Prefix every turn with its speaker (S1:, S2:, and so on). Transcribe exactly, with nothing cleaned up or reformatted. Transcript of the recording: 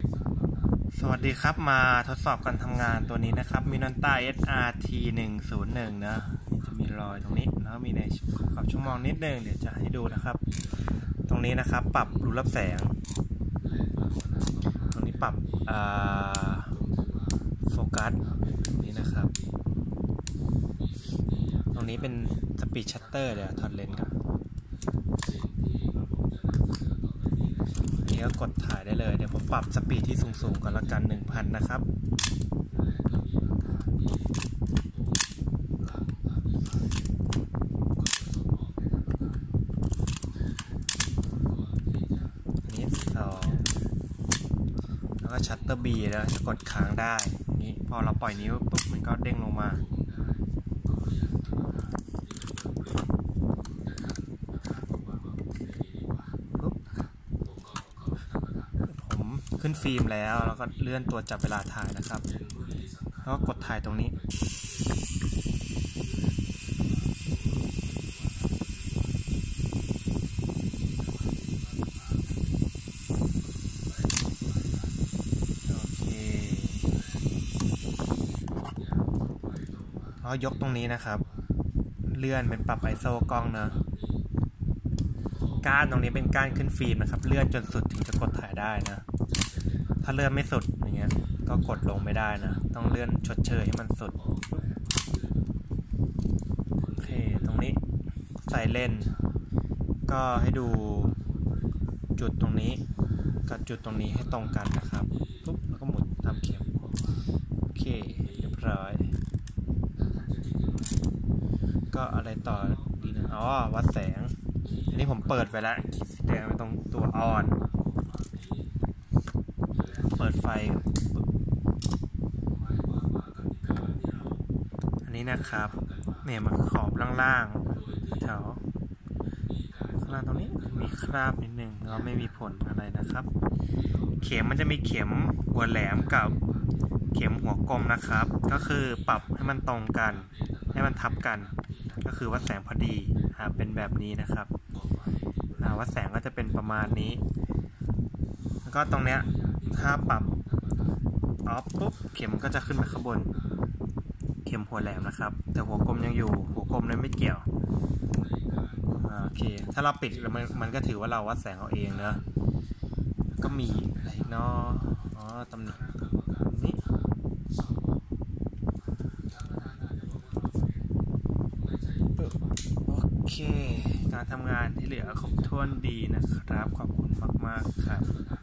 S1: สวัสดีครับมาทดสอบการทำงานตัวนี้นะครับ Minolta เอส อาร์ ที หนึ่งศูนย์หนึ่ง นะจะมีรอยตรงนี้แล้วมีในขอบชั่วโมงนิดนึงเดี๋ยวจะให้ดูนะครับตรงนี้นะครับปรับรูรับแสงตรงนี้ปรับโฟกัสนี้นะครับตรงนี้เป็นสปีดชัตเตอร์เดี๋ยวถอดเลนส์ครับก็กดถ่ายได้เลยเดี๋ยวผมปรับสปีดที่สูงๆก่อนละกัน หนึ่งพัน นะครับอันนี้สองแล้วก็ชัตเตอร์ B แล้วจะกดค้างได้อย่างนี้พอเราปล่อยนิ้วปุ๊บมันก็เด้งลงมาขึ้นฟิล์มแล้วแล้วก็เลื่อนตัวจับเวลาถ่ายนะครับแล้วก็กดถ่ายตรงนี้โอเคแล้วยกตรงนี้นะครับเลื่อนเป็นปรับ ไอ เอส โอ กล้องนะก้านตรงนี้เป็นก้านขึ้นฟิล์มนะครับเลื่อนจนสุดถึงจะกดถ่ายได้นะถ้าเลื่อนไม่สุดอย่างเงี้ยก็กดลงไม่ได้นะต้องเลื่อนชดเชยให้มันสุดโอเคตรงนี้ใส่เลนส์ก็ให้ดูจุดตรงนี้กับจุดตรงนี้ให้ตรงกันนะครับปุ๊บแล้วก็หมุนตามเข็มโอเคเรียบร้อยก็อะไรต่อดีนะอ๋อวัดแสงอันนี้ผมเปิดไว้แล้วขีดสีแดงไว้ตรงตัวออนเปิดไฟอันนี้นะครับเนี่ยมันขอบล่างๆแถวข้างล่างตรงนี้มีคราบนิดนึงแล้วไม่มีผลอะไรนะครับเข็มมันจะมีเข็มหัวแหลมกับเข็มหัวกลมนะครับก็คือปรับให้มันตรงกันให้มันทับกันก็คือวัดแสงพอดีเป็นแบบนี้นะครับวัดแสงก็จะเป็นประมาณนี้แล้วก็ตรงเนี้ยถ้าปรับออฟปุ๊บเข็มก็จะขึ้นไปข้างบนเข็มหัวแหลมนะครับแต่หัวกลมยังอยู่หัวกลมนั้นไม่เกี่ยวโอเคถ้าเราปิดมันมันก็ถือว่าเราวัดแสงเอาเองเนอะก็มีอะไรเนาะอ๋อตำแหน่งนี้โอเคการทำงานที่เหลือครบถ้วนดีนะครับขอบคุณมากๆครับ